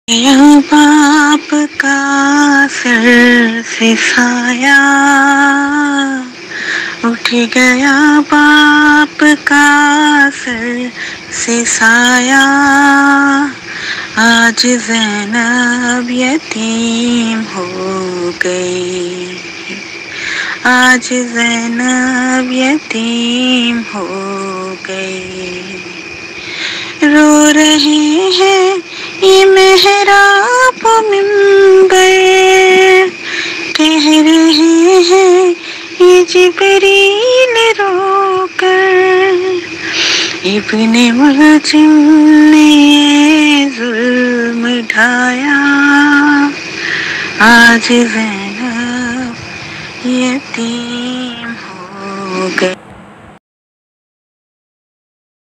यहाँ बाप का सर से साया, उठ गया बाप का सर से साया। आज ज़ैनब यतीम हो गई, आज ज़ैनब यतीम हो गई। रो रहे हैं ये मेहराब मिंबर, कह रहे हैं ये जिब्रील रोकर। इब्ने मुलजिम ने जुल्म ढाया, आज